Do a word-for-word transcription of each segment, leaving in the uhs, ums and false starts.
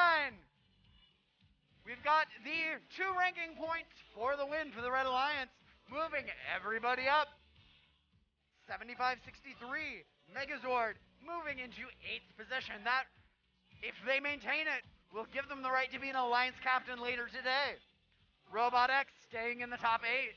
line. We've got the two ranking points for the win for the Red Alliance, moving everybody up. seventy-five sixty-three, Megazord moving into eighth position. That, if they maintain it, will give them the right to be an Alliance captain later today. Robot X staying in the top eight.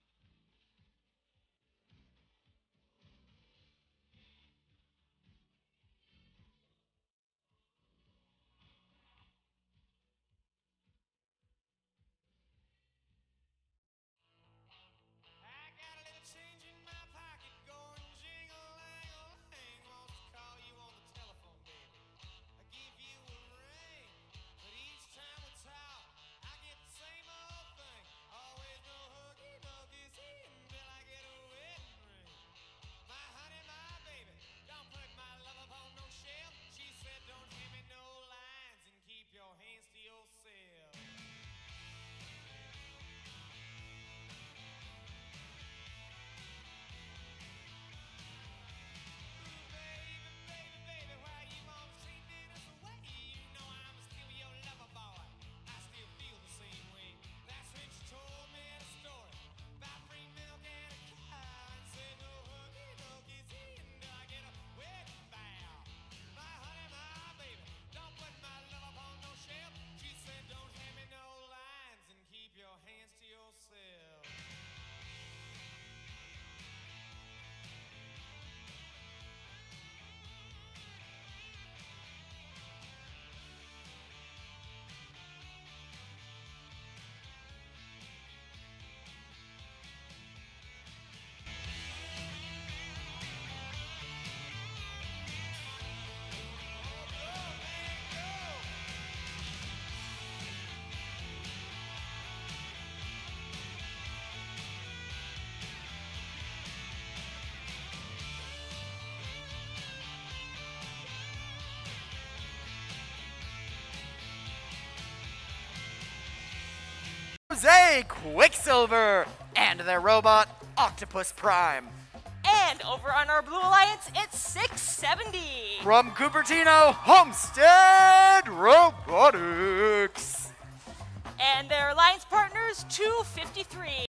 Jose Quicksilver and their robot Octopus Prime. And over on our Blue Alliance, it's six seventy. From Cupertino, Homestead Robotics. And their alliance partners, two fifty-three.